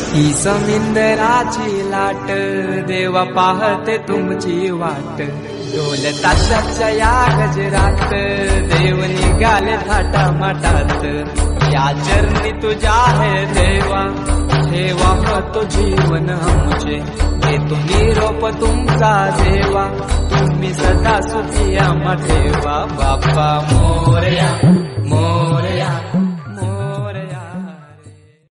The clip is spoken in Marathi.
ही समिंदराची लाट देवा पाहते तुमची वाट, ढोल ताशाच्या या गजरात देव निघाले थाटामाटात। या चरणी तुझ्या है देवा, ठेवा तो जीवन आमचे, घेतो निरोप तुमचा देवा, तुम्ही सदा सुखी आम्हा ठेवा। बाप्पा मोरया।